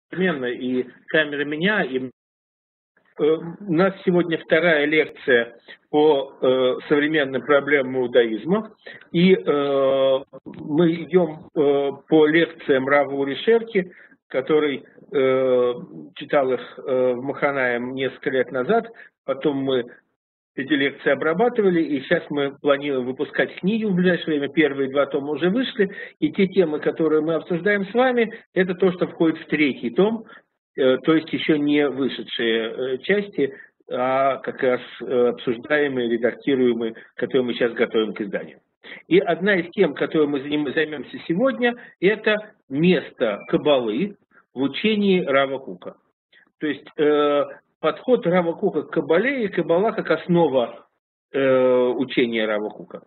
одновременно и камера меня, и у нас сегодня вторая лекция по современным проблемам иудаизма. И мы идем по лекциям Рава Ури Шерки, который читал их в Маханаим несколько лет назад. Потом мы эти лекции обрабатывали, и сейчас мы планируем выпускать книги в ближайшее время. Первые два тома уже вышли, и те темы, которые мы обсуждаем с вами, это то, что входит в третий том, то есть еще не вышедшие части, а как раз обсуждаемые, редактируемые, которые мы сейчас готовим к изданию. И одна из тем, которой мы займемся сегодня, это место Каббалы в учении Рава Кока. То есть подход Рава Кока к Каббале и Каббала как основа учения Рава Кока.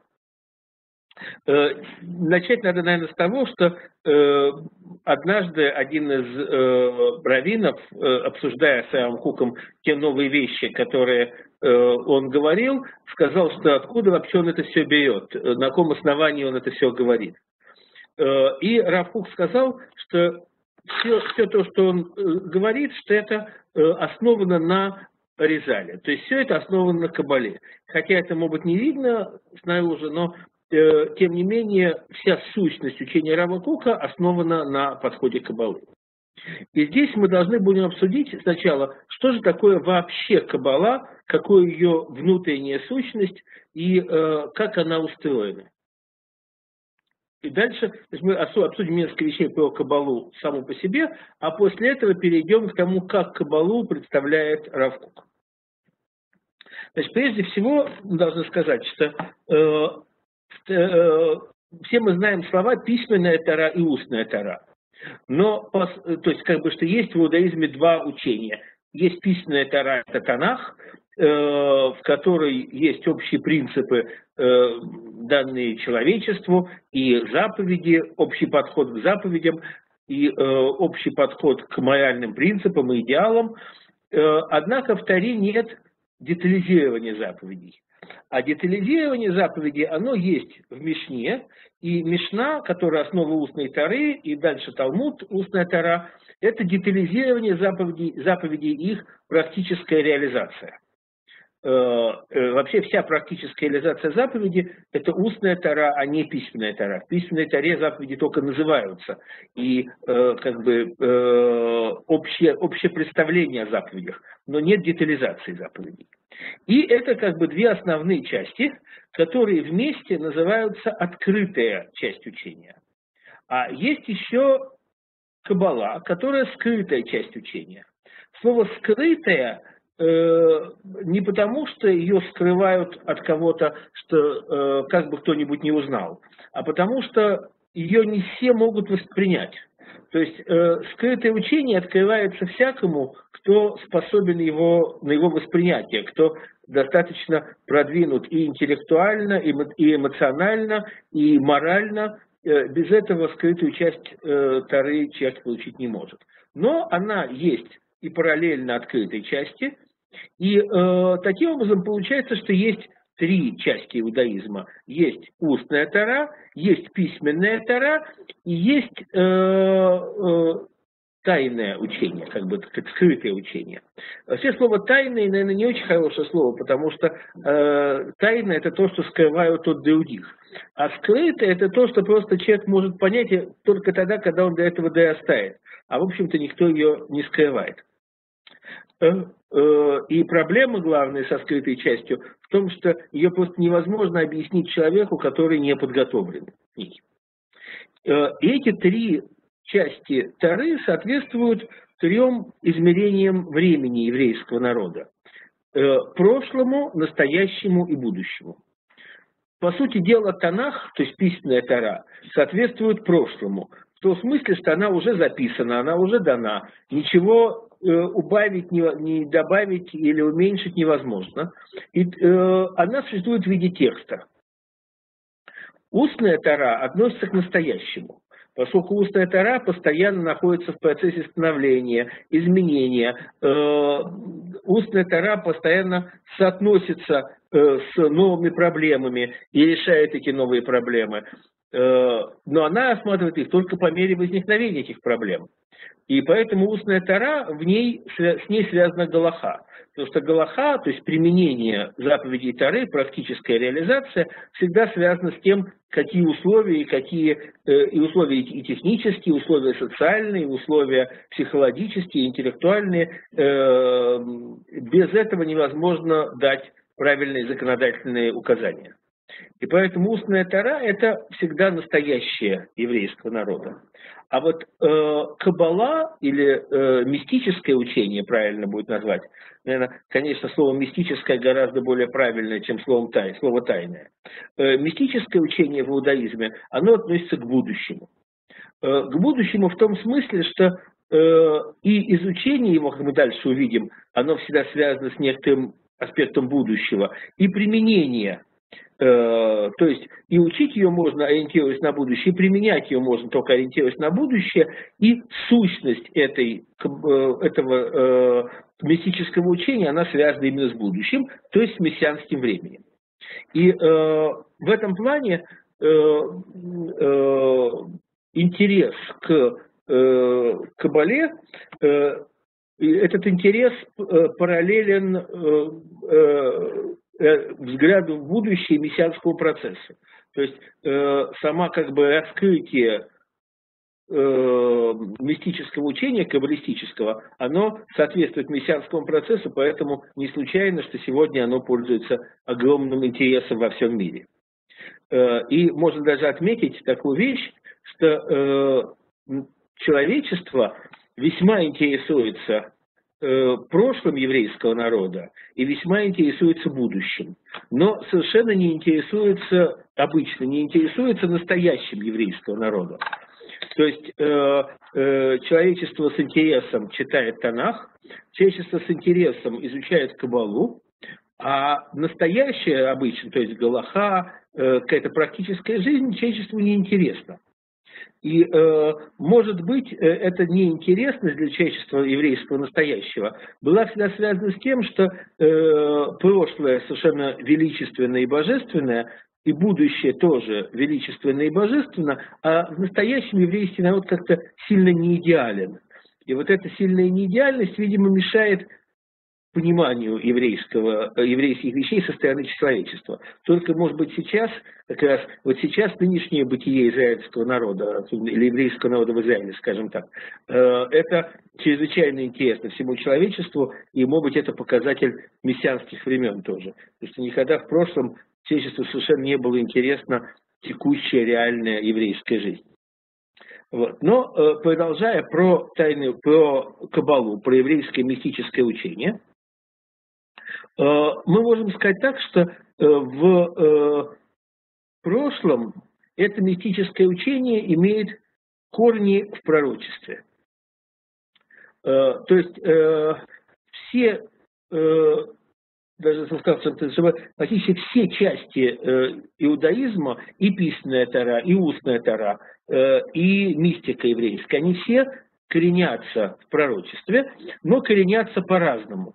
Начать надо, наверное, с того, что однажды один из раввинов, обсуждая с Равом Куком те новые вещи, которые он говорил, сказал, что откуда вообще он это все берет, на каком основании он это все говорит. И Рав Кук сказал, что все то, что он говорит, что это основано на Аризале. То есть все это основано на Каббале. Хотя это, может быть, не видно снаружи, но тем не менее вся сущность учения Рава Кока основана на подходе Каббалы. И здесь мы должны будем обсудить сначала, что же такое вообще Каббала, какая ее внутренняя сущность и как она устроена. И дальше мы обсудим несколько вещей про Каббалу саму по себе, а после этого перейдем к тому, как Каббалу представляет Рав Кук. Значит, прежде всего, мы должны сказать, что все мы знаем слова «письменная Тора» и «устная Тора». Но, то есть, как бы, что есть в иудаизме два учения. Есть письменная Тора, это Танах, в которой есть общие принципы, данные человечеству, и заповеди, общий подход к заповедям, и общий подход к моральным принципам и идеалам. Однако в Торе нет детализирования заповедей. А детализирование заповедей, оно есть в Мишне, и Мишна, которая основа устной Торы, и дальше Талмуд, устная Тора, это детализирование заповедей и их практическая реализация. Вообще вся практическая реализация заповеди – это устная Тора, а не письменная Тора. В письменной Торе заповеди только называются, и общее представление о заповедях, но нет детализации заповедей. И это две основные части, которые вместе называются открытая часть учения. А есть еще Каббала, которая скрытая часть учения. Слово «скрытая» не потому, что ее скрывают от кого-то, что как бы кто-нибудь не узнал, а потому что ее не все могут воспринять. То есть скрытое учение открывается всякому, кто способен на его воспринятие, кто достаточно продвинут и интеллектуально, и эмоционально, и морально. Без этого скрытую часть Торы человек получить не может. Но она есть и параллельно открытой части. И таким образом получается, что есть три части иудаизма. Есть устная Тора, есть письменная Тора и есть тайное учение, скрытое учение. Вообще слово «тайное», наверное, не очень хорошее слово, потому что тайное – это то, что скрывают от других. А скрытое – это то, что просто человек может понять только тогда, когда он до этого дорастает. А в общем-то никто ее не скрывает. И проблема главная со скрытой частью в том, что ее просто невозможно объяснить человеку, который не подготовлен к ней. И эти три части Торы соответствуют трем измерениям времени еврейского народа: прошлому, настоящему и будущему. По сути дела, Танах, то есть письменная Тора, соответствует прошлому, в том смысле, что она уже записана, она уже дана, ничего убавить, не добавить или уменьшить невозможно. И она существует в виде текста. Устная Тора относится к настоящему, поскольку устная Тора постоянно находится в процессе становления, изменения. Устная Тора постоянно соотносится с новыми проблемами и решает эти новые проблемы. но она осматривает их только по мере возникновения этих проблем. И поэтому устная Тора, с ней связана галаха. Потому что галаха, то есть применение заповедей Торы, практическая реализация, всегда связана с тем, какие условия, и условия и технические, условия социальные, условия психологические, интеллектуальные. Без этого невозможно дать правильные законодательные указания. И поэтому устная Тора – это всегда настоящее еврейского народа. А вот каббала или мистическое учение, правильно будет назвать, наверное, конечно, слово мистическое гораздо более правильное, чем слово тайное. Мистическое учение в иудаизме, оно относится к будущему. К будущему в том смысле, что и изучение его, как мы дальше увидим, оно всегда связано с некоторым аспектом будущего, и применение. То есть и учить ее можно, ориентируясь на будущее, и применять ее можно только ориентируясь на будущее, и сущность этого мистического учения, она связана именно с будущим, то есть с мессианским временем. И в этом плане интерес к каббале, этот интерес параллелен взгляду в будущее мессианского процесса. То есть сама как бы раскрытие мистического учения, каббалистического, оно соответствует мессианскому процессу, поэтому не случайно, что сегодня оно пользуется огромным интересом во всем мире. И можно даже отметить такую вещь, что человечество весьма интересуется прошлым еврейского народа и весьма интересуется будущим, но совершенно не интересуется настоящим еврейского народа. То есть человечество с интересом читает Танах, человечество с интересом изучает Каббалу, а настоящее обычно, то есть галаха, какая-то практическая жизнь, человечеству неинтересна. И, может быть, эта неинтересность для человечества еврейского настоящего была всегда связана с тем, что прошлое совершенно величественное и божественное, и будущее тоже величественно и божественно, а в настоящем еврейский народ как-то сильно не идеален. И вот эта сильная неидеальность, видимо, мешает пониманию еврейских вещей со стороны человечества. Только, может быть, сейчас, как раз, вот сейчас нынешнее бытие израильского народа, или еврейского народа в Израиле, скажем так, это чрезвычайно интересно всему человечеству, и, может быть, это показатель мессианских времен тоже. Потому что никогда в прошлом человечеству совершенно не было интересно текущая реальная еврейская жизнь. Вот. Но, продолжая про каббалу, про еврейское мистическое учение, мы можем сказать так, что в прошлом это мистическое учение имеет корни в пророчестве. То есть все, даже практически все части иудаизма, и письменная Тора, и устная Тора, и мистика еврейская, они все коренятся в пророчестве, но коренятся по-разному.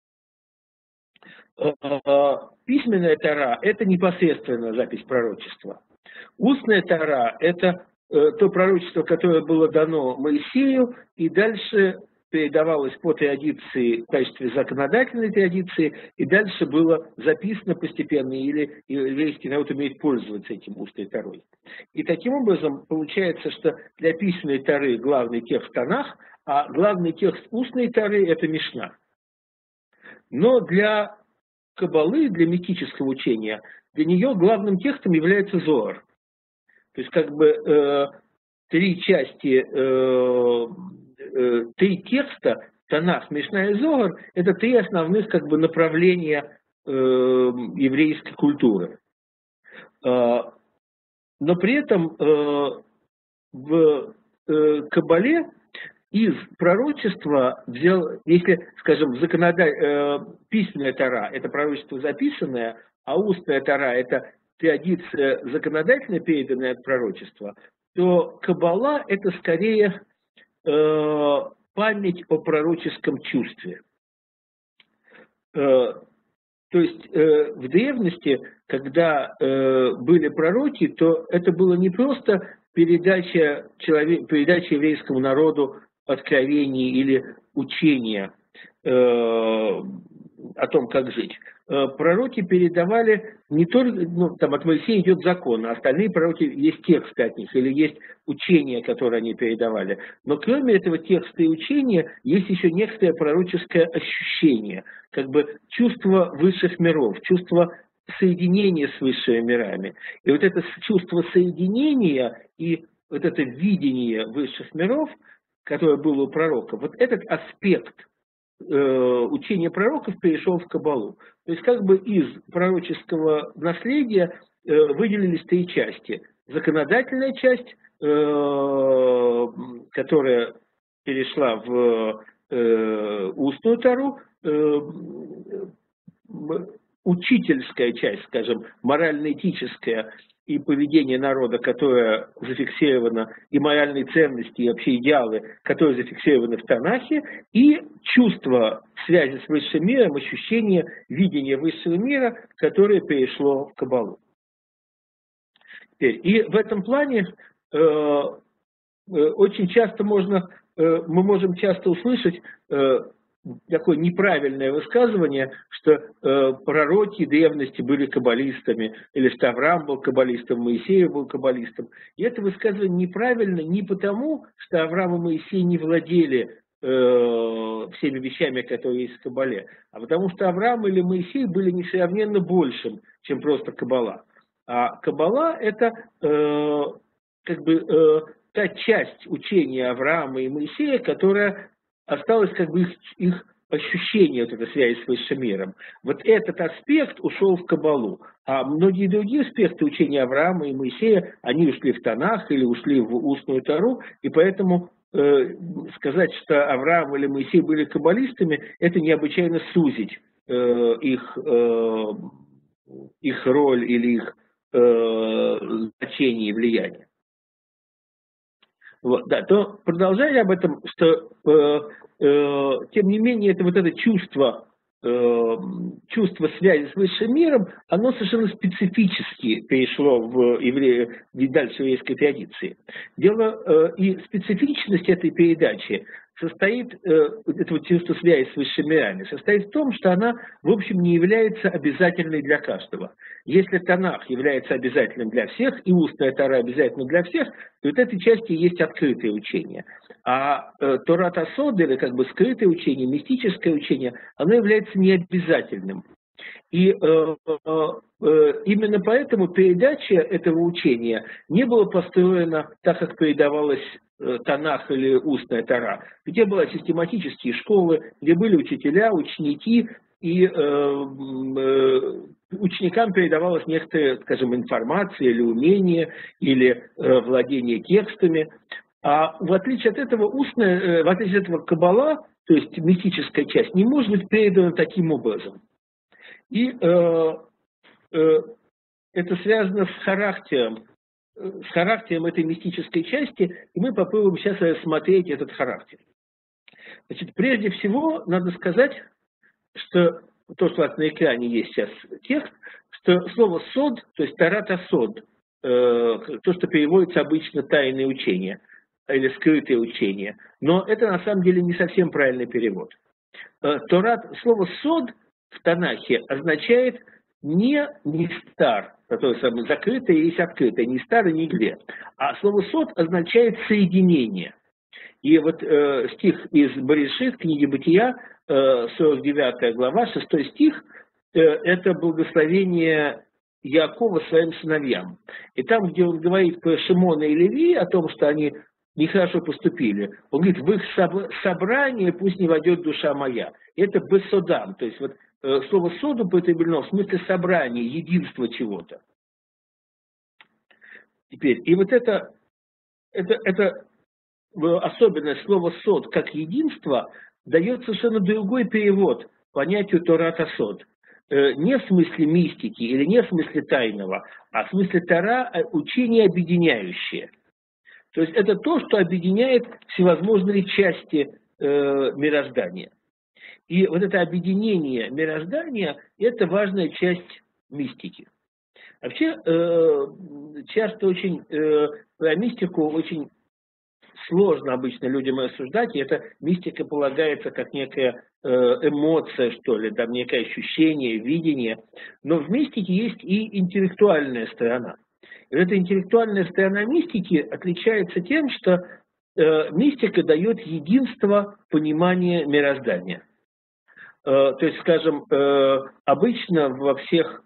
Письменная Тора – это непосредственно запись пророчества. Устная Тора – это то пророчество, которое было дано Моисею, и дальше передавалось по традиции, в качестве законодательной традиции, и дальше было записано постепенно, или еврейский народ умеет пользоваться этим устной Торой. И таким образом получается, что для письменной Торы главный текст Танах, а главный текст устной Торы – это Мишна. Но для каббалы, для мистического учения, для нее главным текстом является Зоар. То есть как бы три текста, Танах, Мишна и Зоар, это три основных как бы направления еврейской культуры. Но при этом в каббале из пророчества взял, если, скажем, письменная Тора – это пророчество записанное, а устная Тора – это традиция законодательно переданная от пророчества, то каббала – это скорее память о пророческом чувстве. То есть в древности, когда были пророки, то это было не просто передача еврейскому народу откровений или учения о том, как жить. Пророки передавали не только, там от Моисея идет закон, а остальные пророки, есть тексты от них, или есть учения, которые они передавали. Но кроме этого текста и учения, есть еще некоторое пророческое ощущение, как бы чувство высших миров, чувство соединения с высшими мирами. И вот это чувство соединения и вот это видение высших миров, которое было у пророка, вот этот аспект учение пророков перешел в Каббалу. То есть как бы из пророческого наследия выделились три части. Законодательная часть, которая перешла в устную Тору, учительская часть, скажем, морально-этическая и поведение народа, которое зафиксировано, и моральные ценности, и вообще идеалы, которые зафиксированы в Танахе, и чувство связи с высшим миром, ощущение видения высшего мира, которое перешло в Каббалу. И в этом плане очень часто мы можем часто услышать такое неправильное высказывание, что пророки древности были каббалистами, или что Авраам был каббалистом, Моисей был каббалистом. И это высказывание неправильно не потому, что Авраам и Моисей не владели всеми вещами, которые есть в Каббале, а потому что Авраам или Моисей были несравненно большим, чем просто Каббала. А Каббала – это та часть учения Авраама и Моисея, которая осталось как бы их ощущение вот этой связи с высшим миром. Вот этот аспект ушел в Каббалу, а многие другие аспекты учения Авраама и Моисея, они ушли в Танах или ушли в устную Тору, и поэтому сказать, что Авраам или Моисей были каббалистами, это необычайно сузить их роль или их значение и влияние. Вот, да, то продолжая об этом, что тем не менее это чувство связи с высшим миром, оно совершенно специфически перешло в дальше еврейской традиции. Дело и специфичность этой передачи состоит, этого чувства связи с высшими мирами, состоит в том, что она, в общем, не является обязательной для каждого. Если Танах является обязательным для всех, и устная Тора обязательна для всех, то вот этой части есть открытое учение. А Торат Асод, или как бы скрытое учение, мистическое учение, оно является необязательным. И именно поэтому передача этого учения не была построена так, как передавалась Танах или устная Тора, где были систематические школы, где были учителя, ученики, и ученикам передавалась некоторая, скажем, информация или умение, или владение текстами. А в отличие от этого в отличие от этого Каббала, то есть мистическая часть, не может быть передана таким образом. И это связано с характером этой мистической части, и мы попробуем сейчас рассмотреть этот характер. Значит, прежде всего, надо сказать, что то, что у вас на экране есть сейчас текст, что слово «сод», то есть «тарат асод», то, что переводится обычно «тайное учение» или «скрытое учение», но это на самом деле не совсем правильный перевод. Слово «сод» в Танахе означает не «нестар», которое самое закрытое и есть открытое, не «стар» и «нигде», а слово «сод» означает «соединение». И вот стих из Берешит, книги Бытия, 49 глава, 6 стих, это благословение Яакова своим сыновьям. И там, где он говорит про Шимона и Леви, о том, что они нехорошо поступили, он говорит, в их собрание пусть не войдет душа моя. Это бесодам, то есть вот слово «соду» употреблено в смысле собрания, единства чего-то. Теперь, и вот это особенное слово «сод» как единство дает совершенно другой перевод понятию Торат Асод. Не в смысле мистики или не в смысле тайного, а в смысле Тора учение объединяющее. То есть это то, что объединяет всевозможные части мироздания. И вот это объединение мироздания – это важная часть мистики. Вообще, часто очень про мистику очень сложно обычно людям рассуждать, и эта мистика полагается как некая эмоция, что ли, там некое ощущение, видение. Но в мистике есть и интеллектуальная сторона. И эта интеллектуальная сторона мистики отличается тем, что мистика дает единство понимания мироздания. То есть, скажем, обычно во всех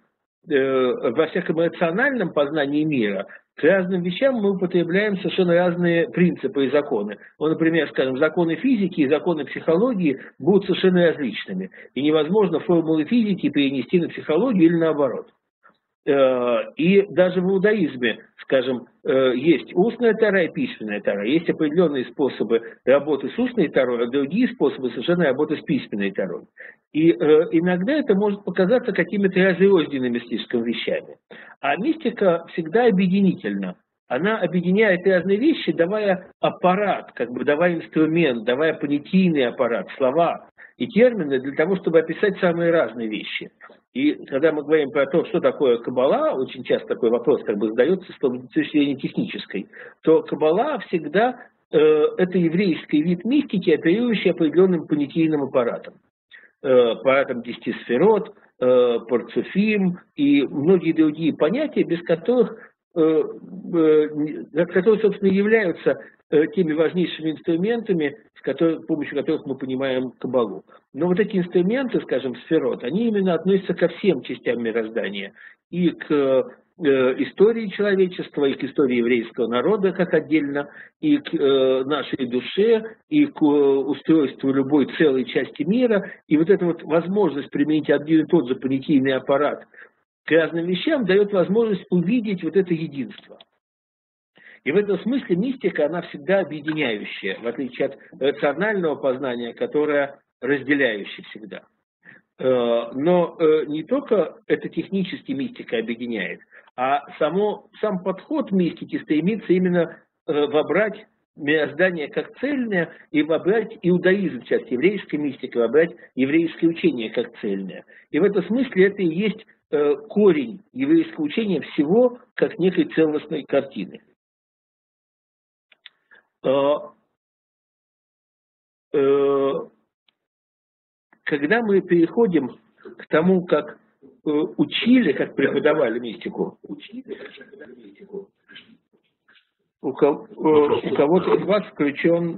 эмоциональном познании мира к разным вещам мы употребляем совершенно разные принципы и законы. Ну, например, скажем, законы физики и законы психологии будут совершенно различными. И невозможно формулы физики перенести на психологию или наоборот. И даже в иудаизме, скажем, есть устная тара и письменная тара. Есть определенные способы работы с устной тарой, а другие способы совершенно работы с письменной тарой. И иногда это может показаться какими-то разрозненными слишком вещами. А мистика всегда объединительна. Она объединяет разные вещи, давая аппарат, как бы давая инструмент, давая понятийный аппарат, слова и термины для того, чтобы описать самые разные вещи. И когда мы говорим про то, что такое каббала, очень часто такой вопрос как бы задается с точки зрения технической, то каббала всегда это еврейский вид мистики, оперирующий определенным понятийным аппаратом. Аппаратом 10 сферот, парцуфим и многие другие понятия, без которых, которые, собственно, являются теми важнейшими инструментами, с помощью которых мы понимаем каббалу. Но вот эти инструменты, скажем, сферот, они именно относятся ко всем частям мироздания. И к истории человечества, и к истории еврейского народа как отдельно, и к нашей душе, и к устройству любой целой части мира. И вот эта вот возможность применить один и тот же понятийный аппарат к разным вещам дает возможность увидеть вот это единство. И в этом смысле мистика, она всегда объединяющая, в отличие от рационального познания, которое разделяющее всегда. Но не только это технически мистика объединяет, а сам подход мистики стремится именно вобрать мироздание как цельное и вобрать иудаизм, часть еврейской мистики, вобрать еврейское учение как цельное. И в этом смысле это и есть корень еврейского учения всего как некой целостной картины. Когда мы переходим к тому, как учили, как преподавали мистику, у кого-то из вас включен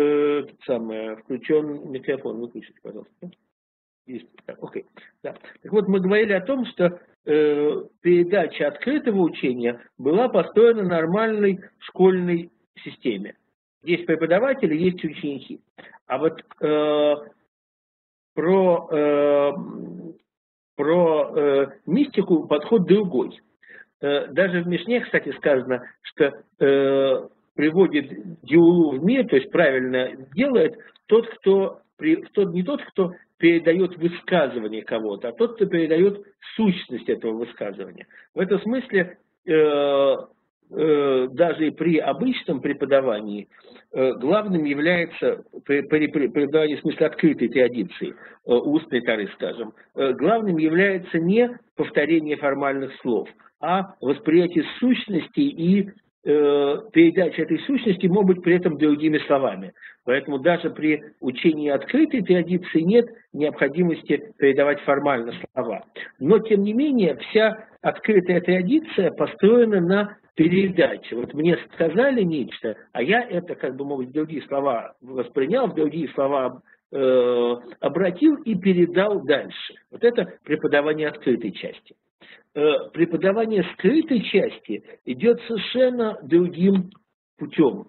микрофон, выключите, пожалуйста. Есть. Окей. Да. Так вот, мы говорили о том, что передача открытого учения была построена на нормальной школьной системе. Есть преподаватели, есть ученики. А вот про мистику подход другой. Даже в Мишне, кстати, сказано, что приводит геулу в мир, то есть правильно делает не тот, кто передает высказывание кого-то, а тот, кто передает сущность этого высказывания. В этом смысле даже и при обычном преподавании главным является, при преподавании в смысле открытой традиции, устной тары, скажем, главным является не повторение формальных слов, а восприятие сущности и передача этой сущности может быть при этом другими словами. Поэтому даже при учении открытой традиции нет необходимости передавать формально слова. Но, тем не менее, вся открытая традиция построена на передаче. Вот мне сказали нечто, а я это, как бы, может, в другие слова воспринял, в другие слова обратил и передал дальше. Вот это преподавание открытой части. Преподавание скрытой части идет совершенно другим путем.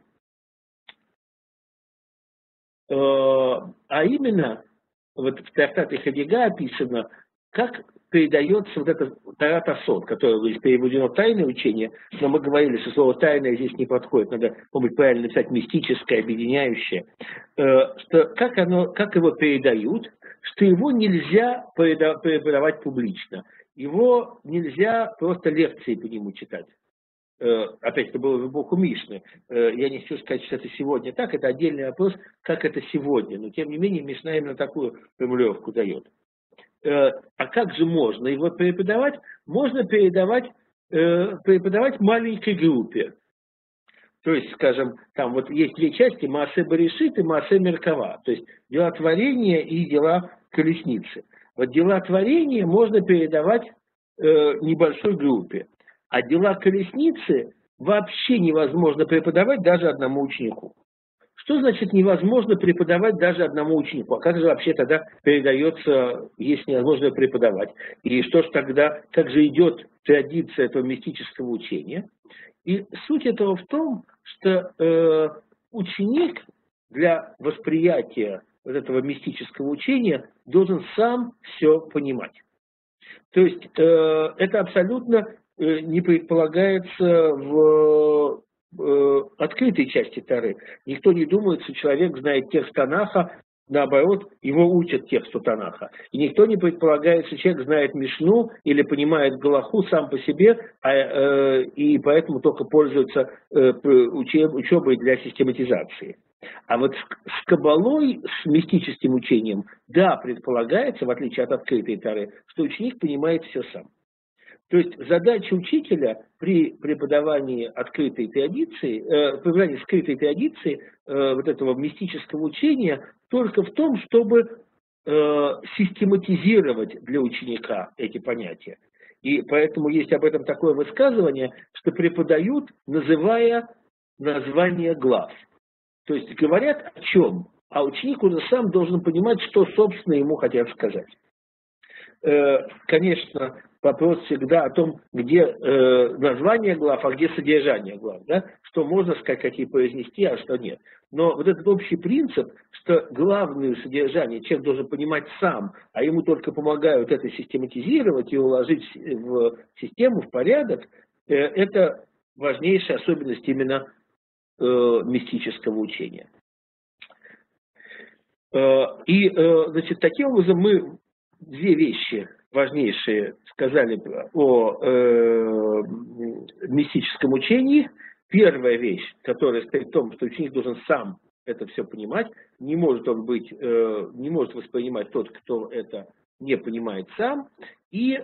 А именно, вот в трактате Хагига описано, как передается вот это Тарат Асод, которое здесь переведено тайное учение, но мы говорили, что слово тайное здесь не подходит, надо, может быть, правильно написать мистическое, объединяющее, что как его передают, что его нельзя преподавать публично. Его нельзя просто лекции по нему читать. опять это было в эпоху Мишны, я не хочу сказать, что это сегодня так, это отдельный вопрос, как это сегодня, но тем не менее Мишна именно такую формулировку дает. А как же можно его преподавать? Можно преподавать маленькой группе. То есть, скажем, там вот есть две части, Маасе Берешит и Маасе Меркава, то есть дела творения и дела колесницы. Вот дела творения можно передавать небольшой группе, а дела колесницы вообще невозможно преподавать даже одному ученику. Что значит невозможно преподавать даже одному ученику? А как же вообще тогда передается, если невозможно преподавать? И что ж тогда, как же идет традиция этого мистического учения? И суть этого в том, что ученик для восприятия вот этого мистического учения должен сам все понимать. То есть это абсолютно не предполагается в открытой части Торы. Никто не думает, что человек знает текст Танаха, наоборот, его учат тексту Танаха. И никто не предполагает, что человек знает Мишну или понимает Галаху сам по себе, и поэтому только пользуется учебой для систематизации. А вот с Кабалой, с мистическим учением, да, предполагается, в отличие от открытой Торы, что ученик понимает все сам. То есть задача учителя при преподавании открытой традиции, преподавании скрытой традиции вот этого мистического учения только в том, чтобы систематизировать для ученика эти понятия. И поэтому есть об этом такое высказывание, что преподают, называя название глав. То есть говорят о чем, а ученик уже сам должен понимать, что, собственно, ему хотят сказать. Конечно, вопрос всегда о том, где название глав, а где содержание глав. Да? Что можно сказать, какие произнести, а что нет. Но вот этот общий принцип, что главное содержание человек должен понимать сам, а ему только помогают это систематизировать и уложить в систему, в порядок, это важнейшая особенность именно мистического учения. И, значит, таким образом мы две вещи важнейшие сказали о мистическом учении. Первая вещь, которая стоит в том, что ученик должен сам это все понимать, не может воспринимать тот, кто это не понимает сам. И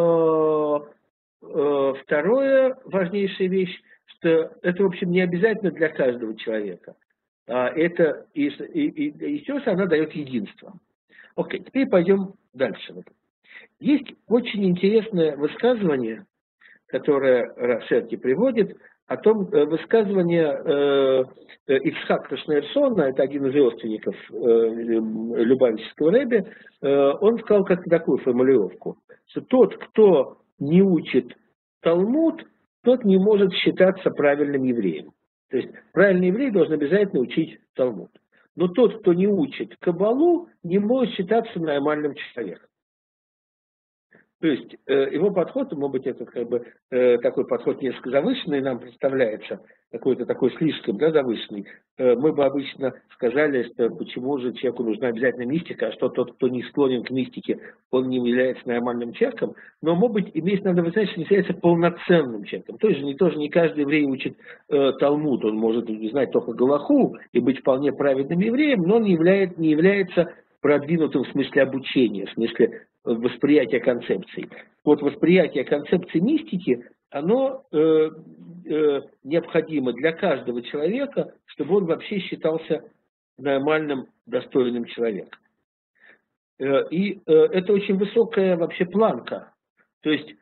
вторая важнейшая вещь, что это, в общем, не обязательно для каждого человека. Это, естественно, она дает единство. Окей, теперь пойдем дальше. Есть очень интересное высказывание, которое Рашерки приводит, о том высказывание Ицхака Шнейрсона, это один из родственников Любавического Ребе, он сказал как такую формулировку, что тот, кто не учит Талмуд, тот не может считаться правильным евреем. То есть правильный еврей должен обязательно учить Талмуд. Но тот, кто не учит Кабалу, не может считаться нормальным человеком. То есть его подход, может быть, это как бы такой подход несколько завышенный нам представляется, какой-то такой слишком завышенный. Мы бы обычно сказали, что почему же человеку нужна обязательно мистика, а что тот, кто не склонен к мистике, он не является нормальным человеком. Но, может быть, имеется надо знать, что не является полноценным человеком. Тоже не каждый еврей учит Талмуд, он может знать только Галаху и быть вполне праведным евреем, но он не является продвинутым в смысле обучения, в смысле восприятия концепций. Вот восприятие концепции мистики, оно необходимо для каждого человека, чтобы он вообще считался нормальным, достойным человеком. И это очень высокая вообще планка. То есть,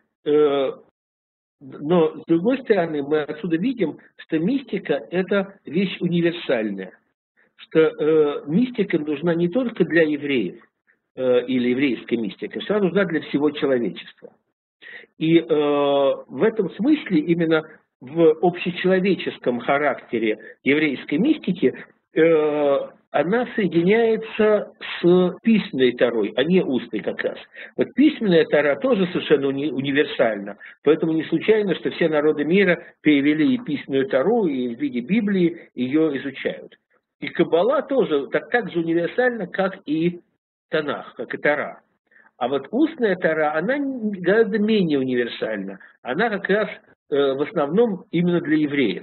но с другой стороны, мы отсюда видим, что мистика – это вещь универсальная. Что мистика нужна не только для евреев, или еврейская мистика, что она нужна для всего человечества. И в этом смысле именно в общечеловеческом характере еврейской мистики она соединяется с письменной Торой, а не устной как раз. Вот письменная Тора тоже совершенно универсальна, поэтому не случайно, что все народы мира перевели и письменную Тору, и в виде Библии ее изучают. И Каббала тоже так же универсальна, как и Танах, как и Тора. А вот устная Тора, она гораздо менее универсальна. Она как раз в основном именно для евреев.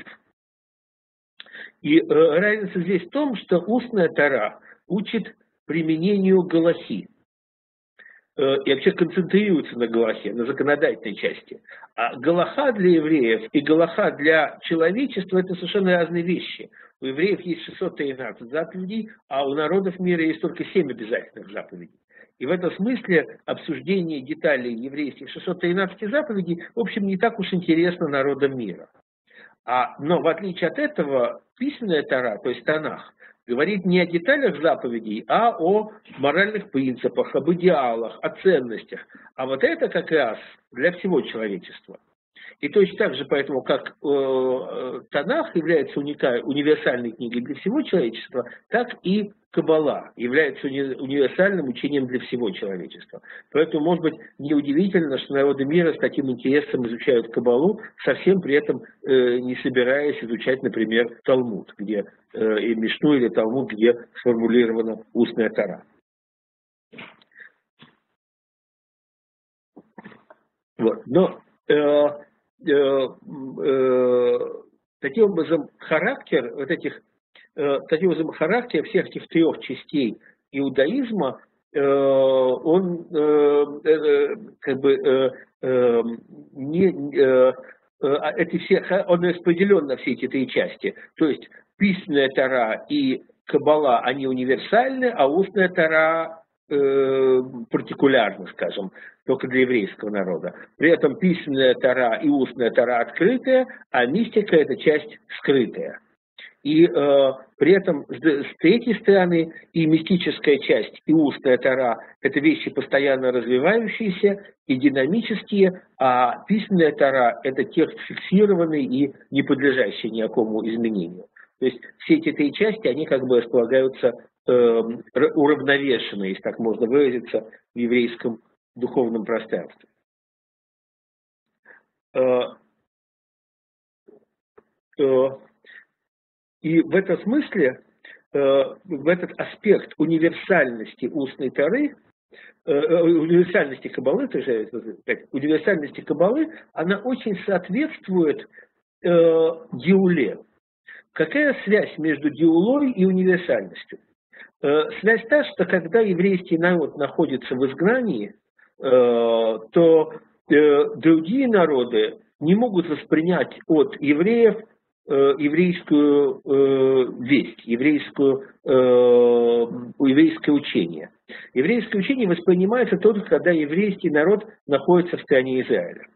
И разница здесь в том, что устная Тора учит применению галахи. И вообще концентрируется на галахе, на законодательной части. А галаха для евреев и галаха для человечества – это совершенно разные вещи. У евреев есть 613 заповедей, а у народов мира есть только 7 обязательных заповедей. И в этом смысле обсуждение деталей еврейских 613 заповедей, в общем, не так уж интересно народам мира. Но в отличие от этого, письменная Тора, то есть Танах, говорит не о деталях заповедей, а о моральных принципах, об идеалах, о ценностях. А вот это как раз для всего человечества. И точно так же, поэтому, как Танах является универсальной книгой для всего человечества, так и Каббала является универсальным учением для всего человечества. Поэтому, может быть, неудивительно, что народы мира с таким интересом изучают Каббалу, совсем при этом не собираясь изучать, например, Талмуд, где и Мишну или Талмуд, где сформулирована устная Тора. Вот. Но таким образом характер всех этих трех частей иудаизма, он он распределен на все эти три части. То есть письменная Тора и Каббала, они универсальны, а устная Тора партикулярно, скажем, только для еврейского народа. При этом письменная Тора и устная Тора открытая, а мистика – это часть скрытая. И при этом с третьей стороны и мистическая часть, и устная Тора – это вещи постоянно развивающиеся и динамические, а письменная Тора – это текст фиксированный и не подлежащий никакому изменению. То есть все эти три части, они как бы располагаются уравновешенно, если так можно выразиться, в еврейском духовном пространстве. И в этом смысле, в этот аспект универсальности устной Торы, универсальности Каббалы, универсальности Каббалы, она очень соответствует Геуле. Какая связь между Геулой и универсальностью? Связь та, что когда еврейский народ находится в изгнании, то другие народы не могут воспринять от евреев еврейскую весть, еврейское учение. Еврейское учение воспринимается только, когда еврейский народ находится в стране Израиля.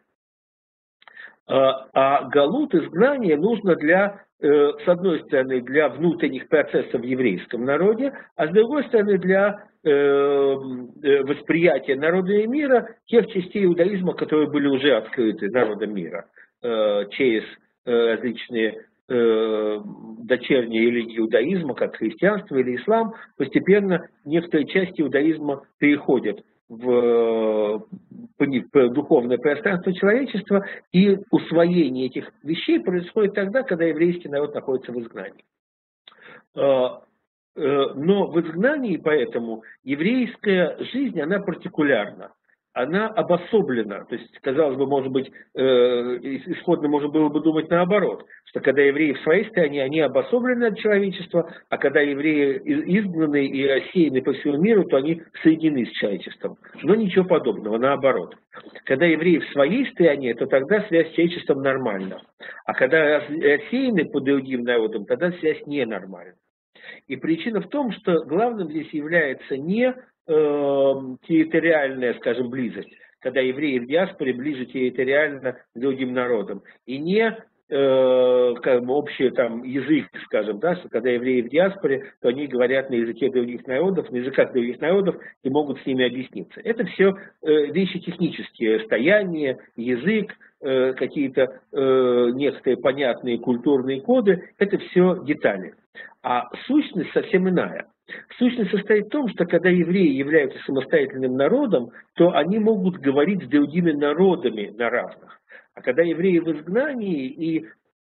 А галут, изгнание, нужно с одной стороны, для внутренних процессов в еврейском народе, а с другой стороны, для восприятия народа и мира тех частей иудаизма, которые были уже открыты народом мира через различные дочерние религии иудаизма, как христианство или ислам. Постепенно некоторые части иудаизма переходят в духовное пространство человечества, и усвоение этих вещей происходит тогда, когда еврейский народ находится в изгнании. Но в изгнании, поэтому, еврейская жизнь, она партикулярна, она обособлена. То есть, казалось бы, может быть, исходно можно было бы думать наоборот, что когда евреи в своей стране, они обособлены от человечества, а когда евреи изгнаны и рассеяны по всему миру, то они соединены с человечеством. Но ничего подобного, наоборот. Когда евреи в своей стране, то тогда связь с человечеством нормальна. А когда рассеяны по другим народам, тогда связь ненормальна. И причина в том, что главным здесь является не территориальная, скажем, близость, когда евреи в диаспоре ближе территориально к другим народам, и не общий язык, скажем, да, что когда евреи в диаспоре, то они говорят на языке других народов, на языках других народов и могут с ними объясниться. Это все вещи технические, расстояние, язык, какие-то некоторые понятные культурные коды, это все детали. А сущность совсем иная. Сущность состоит в том, что когда евреи являются самостоятельным народом, то они могут говорить с другими народами на равных. А когда евреи в изгнании и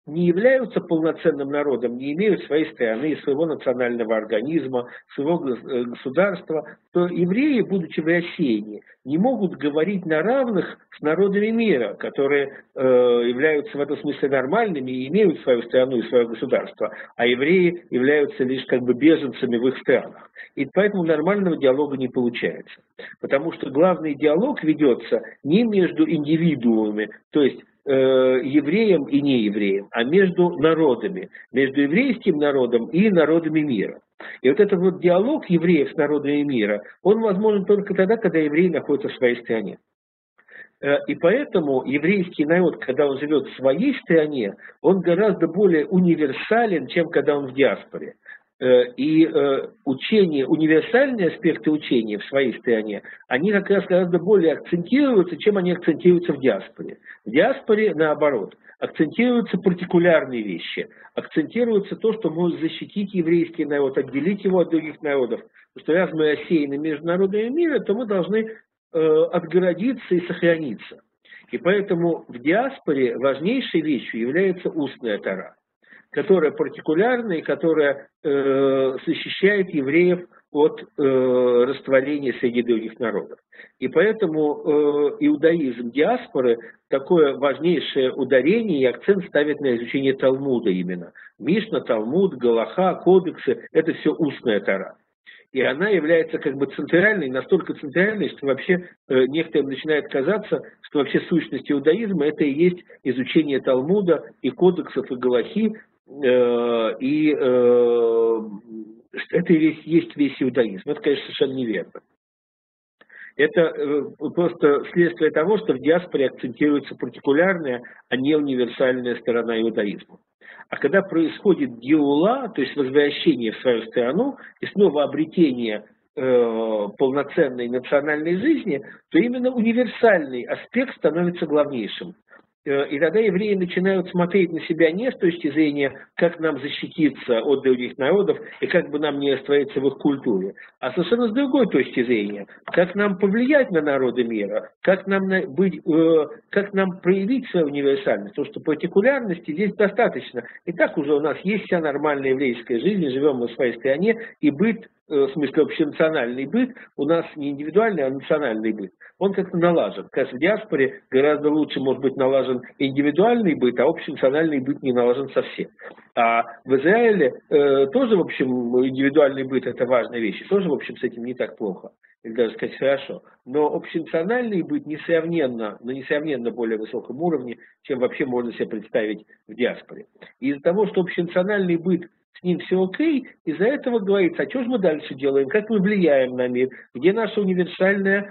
не являются полноценным народом, не имеют своей страны, своего национального организма, своего государства, то евреи, будучи в рассеянии, не могут говорить на равных с народами мира, которые являются в этом смысле нормальными и имеют свою страну и свое государство, а евреи являются лишь как бы беженцами в их странах. И поэтому нормального диалога не получается. Потому что главный диалог ведется не между индивидуумами, то есть евреям и неевреям, а между народами, между еврейским народом и народами мира. И вот этот вот диалог евреев с народами мира, он возможен только тогда, когда евреи находятся в своей стране. И поэтому еврейский народ, когда он живет в своей стране, он гораздо более универсален, чем когда он в диаспоре. И учение, универсальные аспекты учения в своей стране, они как раз гораздо более акцентируются, чем они акцентируются в диаспоре. В диаспоре, наоборот, акцентируются партикулярные вещи, акцентируется то, что может защитить еврейский народ, отделить его от других народов. Потому что раз мы рассеяны между народами мира, то мы должны отгородиться и сохраниться. И поэтому в диаспоре важнейшей вещью является устная Тора, которая партикулярна и которая защищает евреев от растворения среди других народов. И поэтому иудаизм диаспоры такое важнейшее ударение и акцент ставит на изучение Талмуда именно. Мишна, Талмуд, Галаха, кодексы – это все устная Тора. И она является как бы центральной, настолько центральной, что вообще некоторым начинает казаться, что вообще сущность иудаизма – это и есть изучение Талмуда, и кодексов, и Галахи, и это есть весь иудаизм. Это, конечно, совершенно неверно. Это просто следствие того, что в диаспоре акцентируется партикулярная, а не универсальная сторона иудаизма. А когда происходит геула, то есть возвращение в свою страну и снова обретение полноценной национальной жизни, то именно универсальный аспект становится главнейшим. И тогда евреи начинают смотреть на себя не с точки зрения, как нам защититься от других народов и как бы нам не раствориться в их культуре, а совершенно с другой точки зрения, как нам повлиять на народы мира, как нам проявить свою универсальность, потому что партикулярности здесь достаточно. И так уже у нас есть вся нормальная еврейская жизнь, живем мы в своей стране, и быт, в смысле общенациональный быт, у нас не индивидуальный, а национальный быт. Он как-то налажен. Конечно, в диаспоре гораздо лучше может быть налажен индивидуальный быт, а общенациональный быт не налажен совсем. А в Израиле тоже, в общем, индивидуальный быт – это важная вещь. И тоже, в общем, с этим не так плохо. Или даже сказать хорошо. Но общенациональный быт несравненно, на несравненно более высоком уровне, чем вообще можно себе представить в диаспоре. И из-за того, что общенациональный быт с ним все окей, из-за этого говорится, а что же мы дальше делаем, как мы влияем на мир, где наше универсальное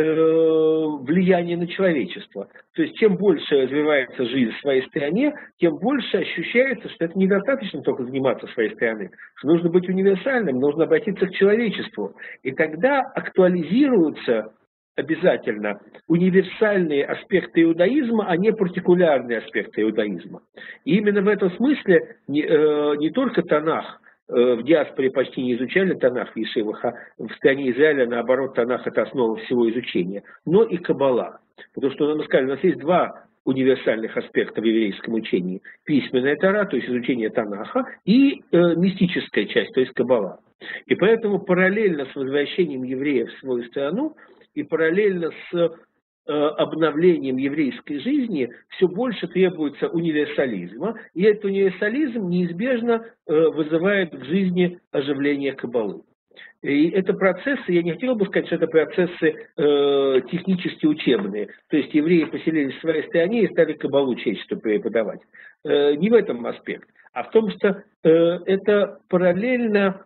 влияние на человечество. То есть, чем больше развивается жизнь в своей стране, тем больше ощущается, что это недостаточно только заниматься своей страной, что нужно быть универсальным, нужно обратиться к человечеству. И тогда актуализируются обязательно универсальные аспекты иудаизма, а не партикулярные аспекты иудаизма. И именно в этом смысле не только Танах, в диаспоре почти не изучали Танах в ешивах, а в стране Израиля, наоборот, Танах – это основа всего изучения, но и Каббала. Потому что, мы сказали, у нас есть два универсальных аспекта в еврейском учении. Письменная Тора, то есть изучение Танаха, и мистическая часть, то есть Каббала. И поэтому параллельно с возвращением евреев в свою страну и параллельно с обновлением еврейской жизни все больше требуется универсализма, и этот универсализм неизбежно вызывает в жизни оживление Каббалы. И это процессы, я не хотел бы сказать, что это процессы технически учебные, то есть евреи поселились в своей стране и стали Каббалу чечету преподавать. Не в этом аспект, а в том, что это параллельно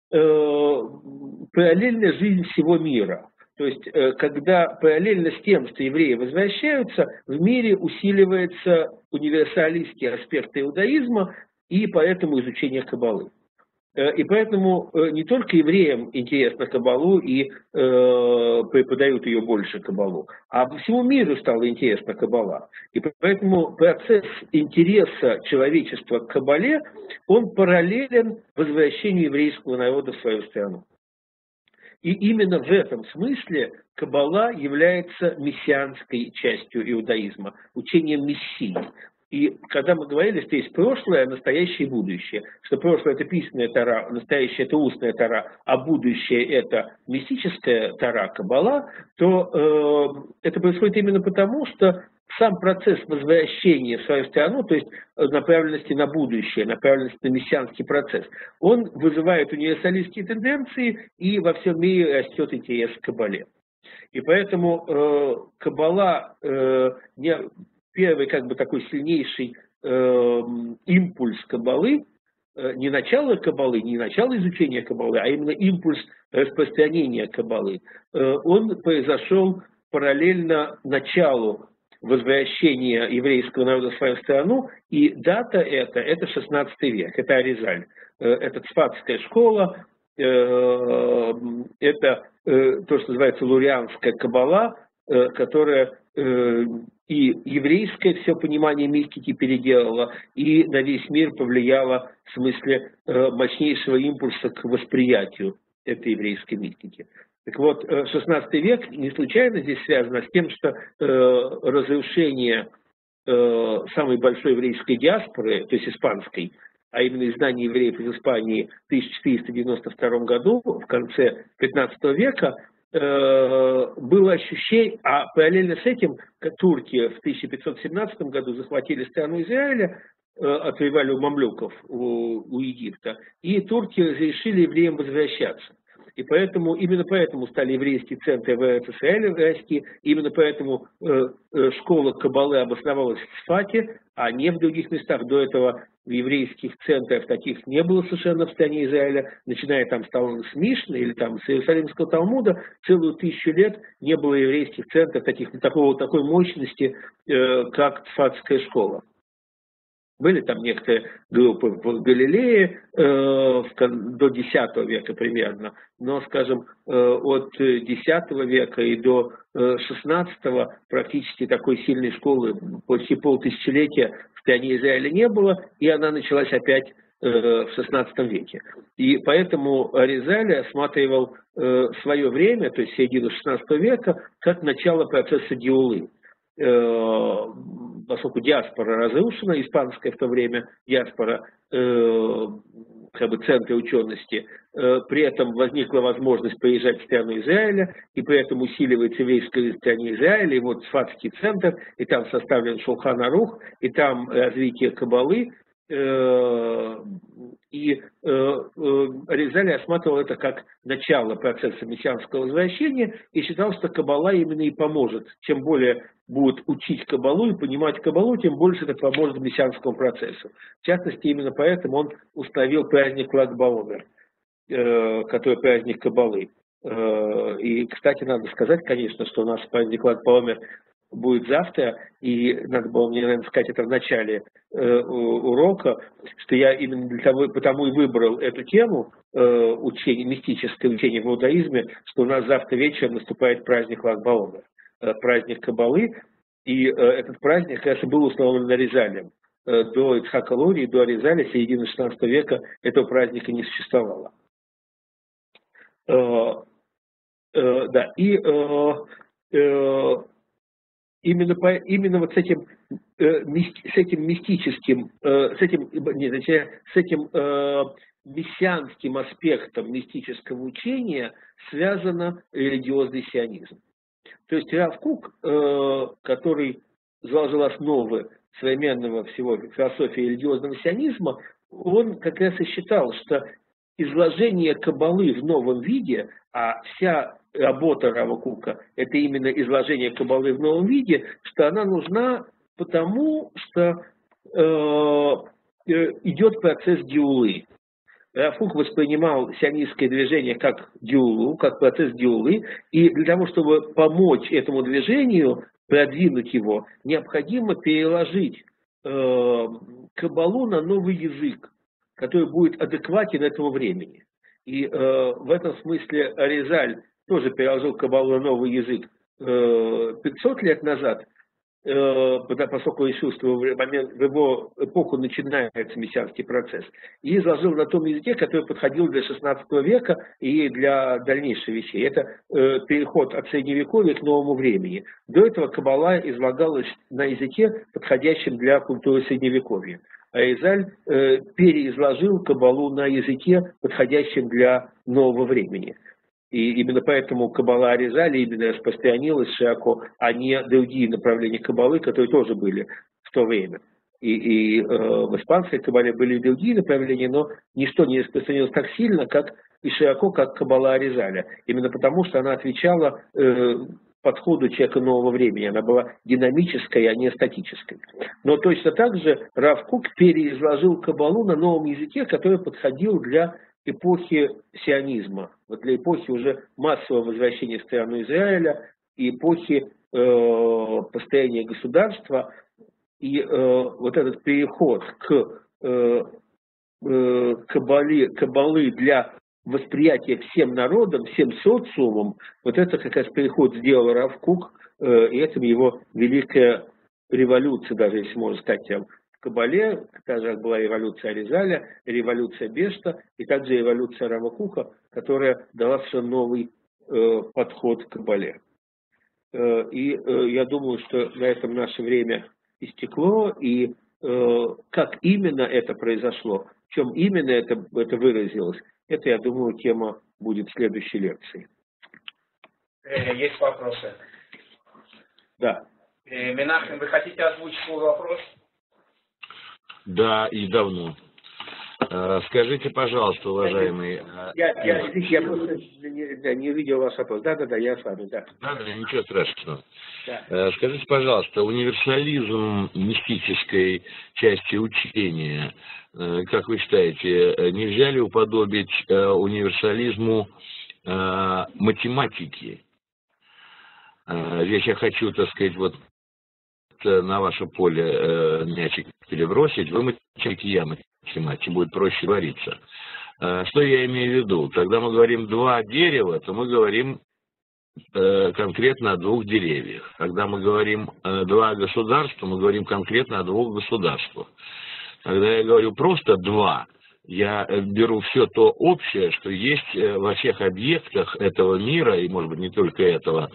жизнь всего мира. То есть, когда параллельно с тем, что евреи возвращаются, в мире усиливается универсалистский аспект иудаизма и поэтому изучение Каббалы. И поэтому не только евреям интересна Каббалу и преподают ее больше Каббалу, а по всему миру стала интересна Каббала. И поэтому процесс интереса человечества к Каббале, он параллелен возвращению еврейского народа в свою страну. И именно в этом смысле Каббала является мессианской частью иудаизма, учением Мессии. И когда мы говорили, что есть прошлое, настоящее и будущее, что прошлое – это письменная Тора, настоящее – это устная Тора, а будущее – это мистическая Тора, Каббала, то это происходит именно потому, что сам процесс возвращения в свою страну, то есть направленности на будущее, направленности на мессианский процесс, он вызывает универсалистские тенденции, и во всем мире растет интерес к Каббале. И поэтому Каббала, первый как бы такой сильнейший импульс Каббалы, не начало Каббалы, не начало изучения Каббалы, а именно импульс распространения Каббалы, он произошел параллельно началу возвращения еврейского народа в свою страну, и дата это 16 век, это Аризаль, это Цфатская школа, это то, что называется лурианская Каббала, которая и еврейское все понимание мистики переделала, и на весь мир повлияла в смысле мощнейшего импульса к восприятию этой еврейской мистики. Так вот, 16 век не случайно здесь связано с тем, что разрушение самой большой еврейской диаспоры, то есть испанской, а именно изгнание евреев из Испании в 1492 году, в конце 15 века, было ощущение, а параллельно с этим турки в 1517 году захватили страну Израиля, отвоевали у мамлюков, у Египта, и турки разрешили евреям возвращаться. И поэтому, именно поэтому стали еврейские центры в Израиле расти, именно поэтому школа Каббалы обосновалась в Цфате, а не в других местах. До этого еврейских центров таких не было совершенно в стране Израиля, начиная там с Мишны или там с Иерусалимского Талмуда, целую 1000 лет не было еврейских центров такой мощности, как Цфатская школа. Были там некоторые группы в Галилее до X века примерно, но, скажем, от X века и до XVI практически такой сильной школы почти полтысячелетия в стране Израиля не было, и она началась опять в XVI веке. И поэтому Аризаль осматривал свое время, то есть середину XVI века, как начало процесса Геулы. Поскольку диаспора разрушена, испанская в то время диаспора, как бы центры учености, при этом возникла возможность приезжать в страну Израиля, и при этом усиливается еврейское в стране Израиля, и вот Цфатский центр, и там составлен Шулхан Арух, и там развитие Каббалы, и Аризаль осматривал это как начало процесса мессианского возвращения и считал, что Каббала именно и поможет. Чем более будут учить Каббалу и понимать Каббалу, тем больше это поможет мессианскому процессу. В частности, именно поэтому он установил праздник Lag BaOmer, который праздник Каббалы. И, кстати, надо сказать, конечно, что наш праздник Lag BaOmer будет завтра, и надо было мне, наверное, сказать это в начале урока, что я именно потому и выбрал эту тему учения, мистическое учение в иудаизме, что у нас завтра вечером наступает праздник Lag BaOmer, праздник Каббалы, и этот праздник, конечно, был установлен Аризалем. До Ицхака Лури, до Аризаля, середины XVI века этого праздника не существовало. Да, и именно вот с этим мистическим, с этим мессианским аспектом мистического учения связан религиозный сионизм. То есть Рав Кук, который заложил основы современного всего философии религиозного сионизма, он как раз и считал, что изложение Каббалы в новом виде, а вся работа Рава Кука – это именно изложение Каббалы в новом виде, что она нужна потому, что идет процесс геулы. Рав Кук воспринимал сионистское движение как геулу, как процесс геулы, и для того, чтобы помочь этому движению, продвинуть его, необходимо переложить Каббалу на новый язык, который будет адекватен этому времени. И в этом смысле Аризаль тоже переложил Каббалу на новый язык 500 лет назад, поскольку Иисус в его эпоху начинается мессианский процесс, и изложил на том языке, который подходил для 16 века и для дальнейших вещей. Это переход от Средневековья к новому времени. До этого Каббала излагалась на языке, подходящем для культуры Средневековья. А Аризаль переизложил Каббалу на языке, подходящем для нового времени. И именно поэтому Каббала Аризаля именно распространилась широко, а не другие направления Каббалы, которые тоже были в то время. И в испанской Каббале были и другие направления, но ничто не распространилось так сильно, как и широко, как Каббала Аризаля. Именно потому, что она отвечала подходу человека нового времени. Она была динамической, а не статической. Но точно так же Рав Кук переизложил Каббалу на новом языке, который подходил для эпохи сионизма, вот для эпохи уже массового возвращения в страну Израиля и эпохи построения государства. И вот этот переход к Каббалы для восприятия всем народом, всем социумом, вот это как раз переход сделал Рав Кук, и это его великая революция, даже если можно сказать, в Каббале, также была революция Аризаля, революция Бешта, и также революция Рава Кука, которая дала совершенно новый подход к Каббале. И я думаю, что на этом наше время истекло, и как именно это произошло, в чем именно это выразилось, это, я думаю, тема будет в следующей лекции. Есть вопросы? Да. Менахем, вы хотите озвучить свой вопрос? Да, и давно. Скажите, пожалуйста, уважаемый... Я просто не увидел ваш вопрос. Да, я с вами, да. Да, ничего страшного. Да. Скажите, пожалуйста, универсализм мистической части учения, как вы считаете, нельзя ли уподобить универсализму математики? Здесь я хочу, так сказать, вот на ваше поле мячик перебросить. Вы математики, я математик, будет проще говориться. Что я имею в виду? Когда мы говорим два дерева, то мы говорим конкретно о двух деревьях. Когда мы говорим два государства, мы говорим конкретно о двух государствах. Когда я говорю просто два, я беру все то общее, что есть во всех объектах этого мира, и, может быть, не только этого,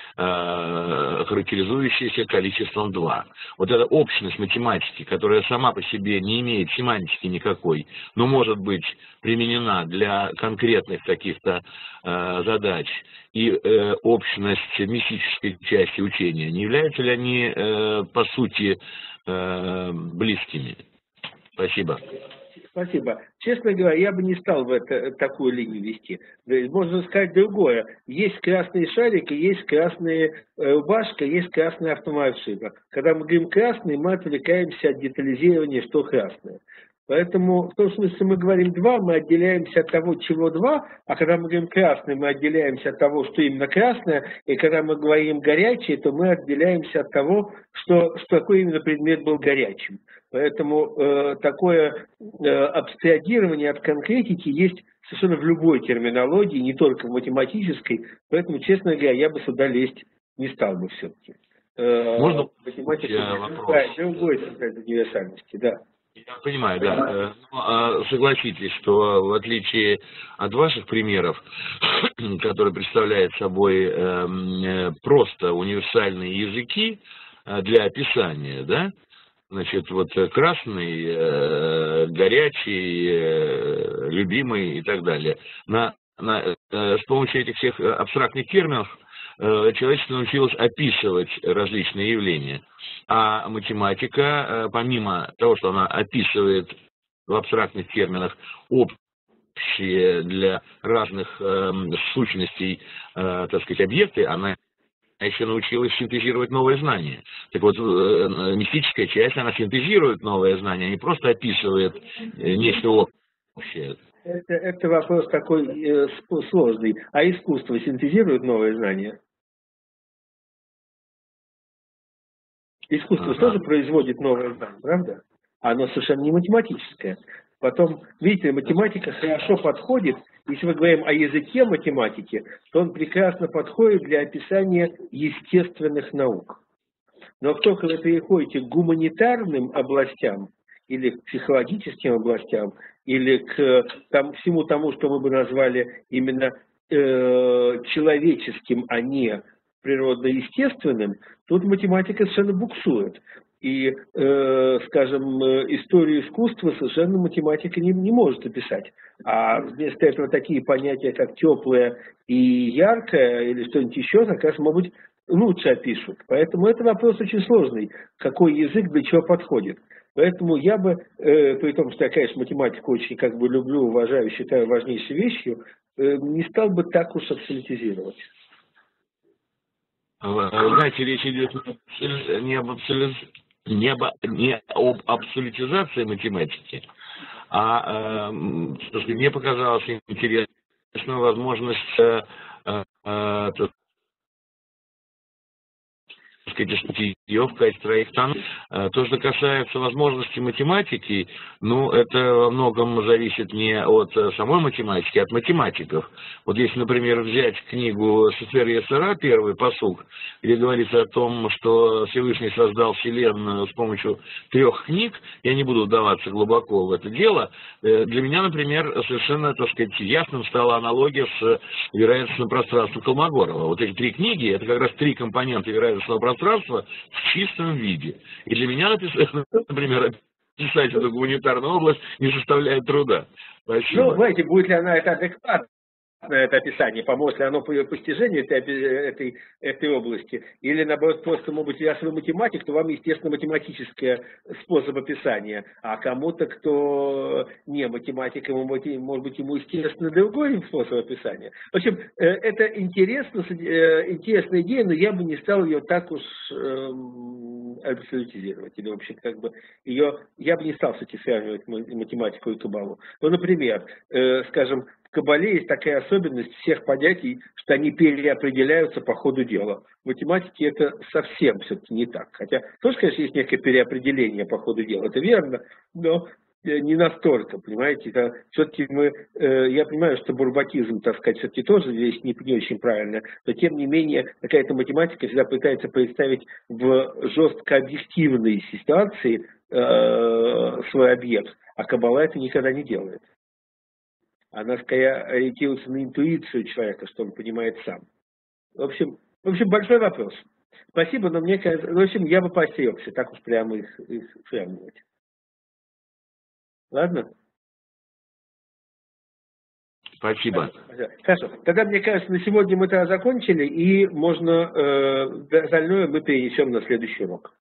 характеризующееся количеством 2. Вот эта общность математики, которая сама по себе не имеет семантики никакой, но может быть применена для конкретных каких-то задач, и общность мистической части учения, не являются ли они, по сути, близкими? Спасибо. Спасибо. Честно говоря, я бы не стал в такую линию вести. Можно сказать другое. Есть красные шарики, есть красная рубашка, есть красная автомашина. Когда мы говорим красный, мы отвлекаемся от детализирования, что красное. Поэтому в том смысле, что мы говорим два, мы отделяемся от того, чего два, а когда мы говорим красный, мы отделяемся от того, что именно красное, и когда мы говорим горячий, то мы отделяемся от того, что какой именно предмет был горячим. Поэтому такое абстрагирование от конкретики есть совершенно в любой терминологии, не только в математической. Поэтому, честно говоря, я бы сюда лезть не стал бы все-таки. Можно вопрос? Другой универсальности, да. Я понимаю, да. Но согласитесь, что в отличие от ваших примеров, которые представляют собой просто универсальные языки для описания, да, значит, вот красный, горячий, любимый и так далее. С помощью этих всех абстрактных терминов человечество научилось описывать различные явления. А математика, помимо того, что она описывает в абстрактных терминах общие для разных сущностей, так сказать, объекты, она еще научилась синтезировать новые знания. Так вот, мистическая часть, она синтезирует новые знания, а не просто описывает нечто общее. Это вопрос такой сложный. А искусство синтезирует новые знания? Искусство тоже производит новые знания, правда? Оно совершенно не математическое. Потом, видите, математика хорошо подходит, если мы говорим о языке математики, то он прекрасно подходит для описания естественных наук. Но как только вы переходите к гуманитарным областям, или к психологическим областям, или к всему тому, что мы бы назвали именно человеческим, а не природно-естественным, тут математика совершенно буксует. И, скажем, историю искусства совершенно математика не может описать. А вместо этого такие понятия, как теплое и яркое, или что-нибудь еще, как раз, может быть, лучше опишут. Поэтому это вопрос очень сложный, какой язык для чего подходит. Поэтому я бы, при том, что я, конечно, математику очень люблю, уважаю, считаю важнейшей вещью, не стал бы так уж абсолютизировать. Знаете, речь идет не об абсолютизации математики, а мне показалась интересная возможность ее в качестве троих тонов. То, что касается возможностей математики, это во многом зависит не от самой математики, а от математиков. Вот если, например, взять книгу Сефер Йецер-Ара, первый пасук, где говорится о том, что Всевышний создал Вселенную с помощью 3 книг, я не буду вдаваться глубоко в это дело, для меня, например, совершенно, ясным стала аналогия с вероятностным пространством Колмогорова. Вот эти 3 книги, это как раз 3 компонента вероятностного пространства в чистом виде. И для меня, например, описать эту гуманитарную область не составляет труда. Спасибо. Знаете, будет ли она это адекватно, это описание, поможет ли оно по постижению этой области, или, наоборот, просто, может быть, если вы математик, то вам, естественно, математический способ описания, а кому-то, кто не математик, может быть, ему, естественно, другой способ описания. В общем, это интересная идея, но я бы не стал ее так уж абсолютизировать. Или, в общем, я бы не стал все-таки сравнивать математику и кабалу. Например, скажем, в Кабале есть такая особенность всех понятий, что они переопределяются по ходу дела. В математике это совсем все-таки не так. Хотя тоже, конечно, есть некое переопределение по ходу дела. Это верно, но не настолько, понимаете. Все-таки я понимаю, что бурбатизм, все-таки тоже здесь не очень правильно, но тем не менее какая-то математика всегда пытается представить в жестко объективной ситуации свой объект, а Кабала это никогда не делает. Она скорее ориентируется на интуицию человека, что он понимает сам. В общем, большой вопрос. Спасибо, но мне кажется, в общем, я бы поостерегся, так уж прямо их сравнивать. Ладно? Спасибо. Хорошо. Тогда, мне кажется, на сегодня мы это закончили, и можно остальное мы перенесем на следующий урок.